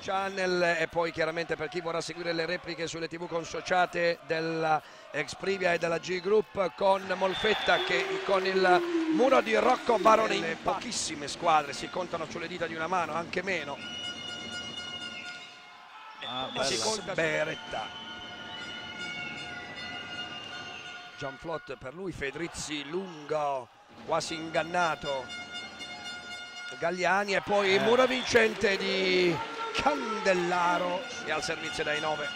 Channel e poi chiaramente per chi vorrà seguire le repliche sulle TV consociate della Exprivia e della G Group con Molfetta che con il muro di Rocco Barone. In pochissime squadre si contano sulle dita di una mano, anche meno. Si conta Beretta. Gianflot per lui, Fedrizzi lungo, quasi ingannato. Galliani e poi il muro vincente di Candellaro e al servizio dai 9.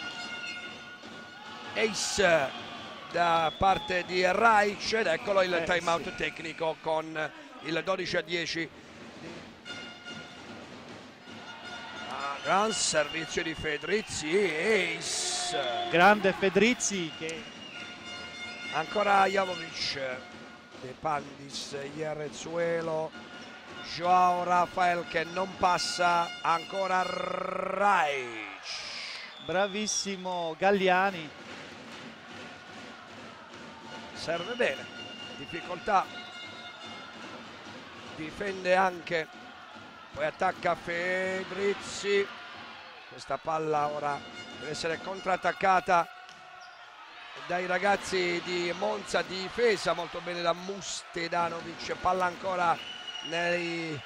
Ace da parte di Reich ed eccolo il time out tecnico con il 12-10. Gran servizio di Fedrizzi, Ace. Grande Fedrizzi che... Ancora Jovovic, De Pandis, Jerrezuelo, Joao Rafael che non passa, ancora Reich. Bravissimo Galliani. Serve bene, difficoltà, difende anche, poi attacca Fedrizzi. Questa palla ora deve essere contrattaccata dai ragazzi di Monza, difesa molto bene da Mustedanovic, palla ancora nei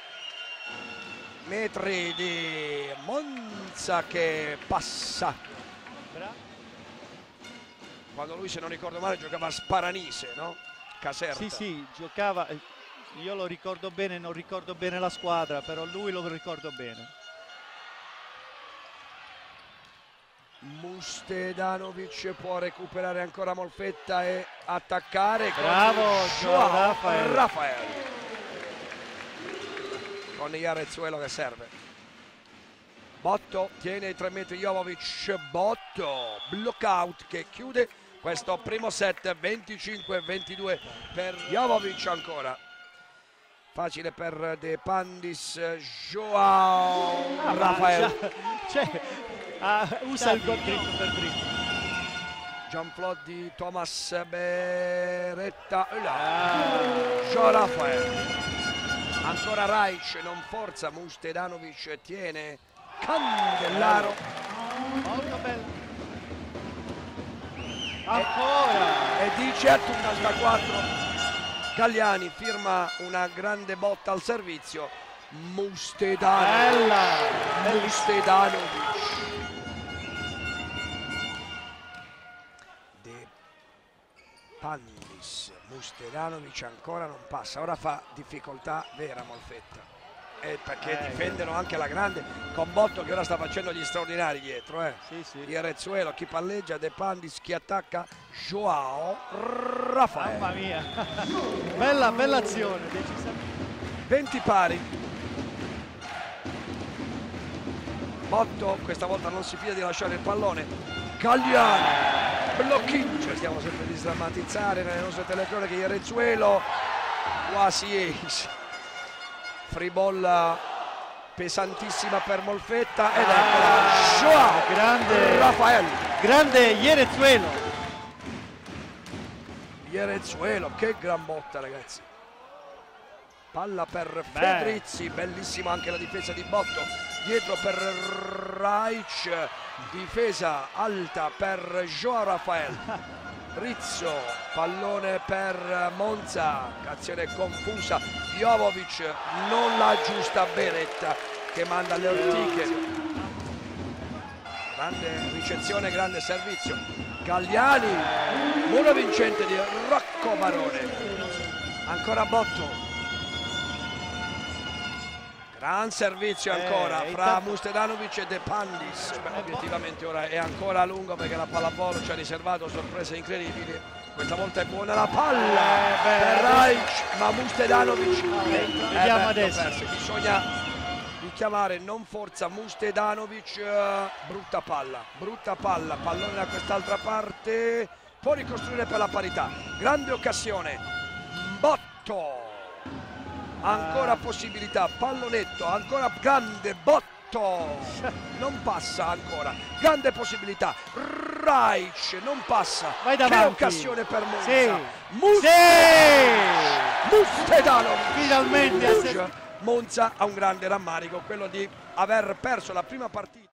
metri di Monza che passa. Quando lui, se non ricordo male, giocava a Sparanise, no? Caserta. Sì, giocava, io lo ricordo bene, non ricordo bene la squadra, però lui lo ricordo bene. Mustedanovic può recuperare ancora Molfetta e attaccare. Bravo Joao Rafael. Con Jerrezuelo che serve. Botto tiene i 3 metri Jovovic. Botto, blockout che chiude questo primo set. 25-22 per Jovovic ancora. Facile per De Pandis. Joao Rafael. Usa il gol dritto per dritto. Gianflot di Thomas Beretta. Joao Rafael. Ancora Reich, non forza. Mustedanovic tiene. Candellaro. Molto bello. Ancora. E dice a 84. Galliani firma una grande botta al servizio. Mustedanovic. De Pandis. Mustedanovic ancora non passa, ora fa difficoltà vera Molfetta. Perché difendono anche la grande con Botto che ora sta facendo gli straordinari dietro. Sì. Jerrezuelo, chi palleggia, De Pandis, chi attacca, Joao Rafael. Mamma mia. bella azione, decisamente. 20 pari. Botto questa volta non si fida di lasciare il pallone. Galliani, blocchino. Stiamo sempre di sdrammatizzare nelle nostre telecronache. Jerrezuelo, quasi ace. Free ball pesantissima per Molfetta ed eccola Joao grande Rafael. Grande Jerrezuelo, che gran botta ragazzi. Palla per Fedrizzi, bellissima anche la difesa di Botto. Dietro per Reich, difesa alta per Joao Rafael. Rizzo, pallone per Monza, azione confusa. Jovovic non la aggiusta, Beretta che manda le ortiche. Grande ricezione, grande servizio. Galliani, muro vincente di Rocco Barone. Ancora Botto. Gran servizio ancora fra Mustedanovic e De Pandis. Obiettivamente ora è ancora a lungo perché la pallavolo ci ha riservato sorprese incredibili. Questa volta è buona la palla per Reich, ma Mustedanovic vediamo adesso. Bisogna richiamare, non forza Mustedanovic. Brutta palla, pallone da quest'altra parte, può ricostruire per la parità. Grande occasione, Botto. Ancora possibilità, pallonetto, ancora grande Botto, non passa ancora, grande possibilità, Reich non passa, che occasione per Monza, Mustedanovic, finalmente Monza ha un grande rammarico, quello di aver perso la prima partita.